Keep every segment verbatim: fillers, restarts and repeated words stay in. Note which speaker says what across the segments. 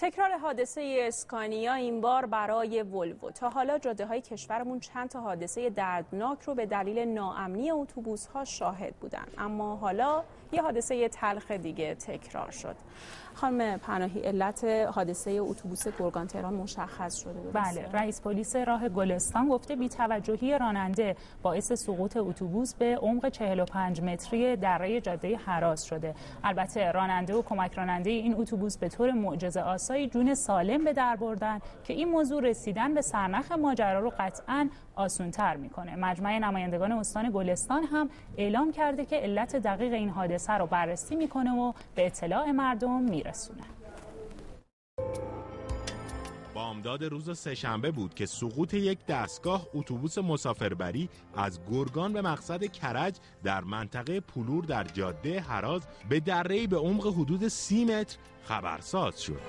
Speaker 1: تکرار حادثه اسکانیا این بار برای ولوو. تا حالا جاده‌های کشورمون چند تا حادثه دردناک رو به دلیل ناامنی اتوبوس‌ها شاهد بودن، اما حالا یه حادثه تلخ دیگه تکرار شد. خانم پناهی، علت حادثه اتوبوس گرگان تهران مشخص شده؟
Speaker 2: بله، رئیس پلیس راه گلستان گفته بی‌توجهی راننده باعث سقوط اتوبوس به عمق چهل و پنج متری دره جاده هراز شده. البته راننده و کمک راننده این اتوبوس به طور معجزه آسایی جون سالم به در بردن که این موضوع رسیدن به سرنخ ماجرا رو قطعاً آسان‌تر میکنه. مجمع نمایندگان استان گلستان هم اعلام کرده که علت دقیق این حادثه رو بررسی میکنه و به اطلاع مردم میرسونه.
Speaker 3: بامداد روز سه‌شنبه بود که سقوط یک دستگاه اتوبوس مسافربری از گرگان به مقصد کرج در منطقه پلور در جاده هراز به دره‌ای به عمق حدود سی متر خبرساز شد.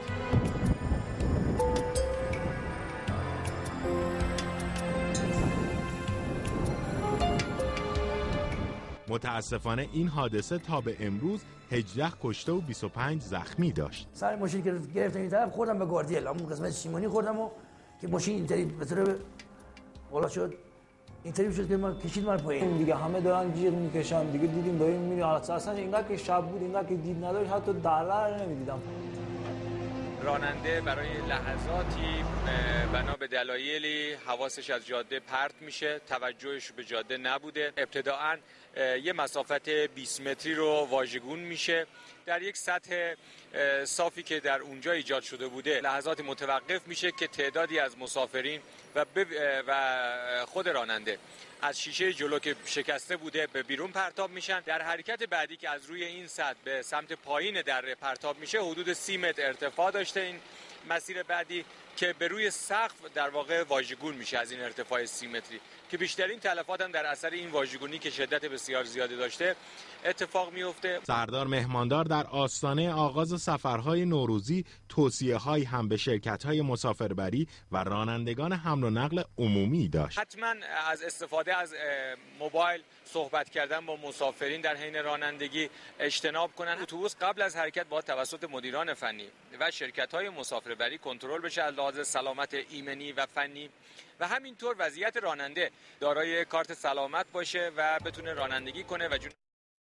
Speaker 3: متاسفانه این حادثه تا به امروز هجده کشته و بیست و پنج زخمی داشت.
Speaker 4: سر ماشین که گرفتم این طرف خوردم به گاردیل، همون قسمت شیمانی خوردم و که ماشین اینطوری به طرف بالا شد، اینطوری شد که من کشید من پایین.
Speaker 5: دیگه همه دارن جیغ میکشن، دیگه دیدیم داریم میریم. اصلا اینقدر که شب بود، اینقدر که دید نداشت، حتی دره رو نمیدیدم.
Speaker 6: راننده برای لحظاتی بنا به دلایلی حواسش از جاده پرت میشه، توجهش به جاده نبوده. ابتداعاً یه مسافت بیست متری رو واژگون میشه در یک سطح صافی که در اونجا ایجاد شده بوده. لحظات متوقف میشه که تعدادی از مسافرین و, و خود راننده از شیشه جلو که شکسته بوده به بیرون پرتاب میشن. در حرکت بعدی که از روی این سطح به سمت پایین دره پرتاب میشه، حدود سی متر ارتفاع داشته این مسیر بعدی که به روی سقف در واقع واژگون میشه از این ارتفاع سی متری که بیشترین تلفات هم در اثر این واژگونی که شدت بسیار زیادی داشته اتفاق میفته.
Speaker 3: سردار مهماندار در آستانه آغاز سفرهای نوروزی توصیه‌هایی هم به شرکت‌های مسافربری و رانندگان حمل و نقل عمومی داشت.
Speaker 6: حتما از استفاده از موبایل صحبت کردن با مسافرین در حین رانندگی اجتناب کنن. اتوبوس قبل از حرکت باید توسط مدیران فنی و شرکت‌های مسافربری کنترل بشه از لحاظ سلامت ایمنی و فنی و همینطور وضعیت راننده دارای کارت سلامت باشه و بتونه رانندگی کنه و جون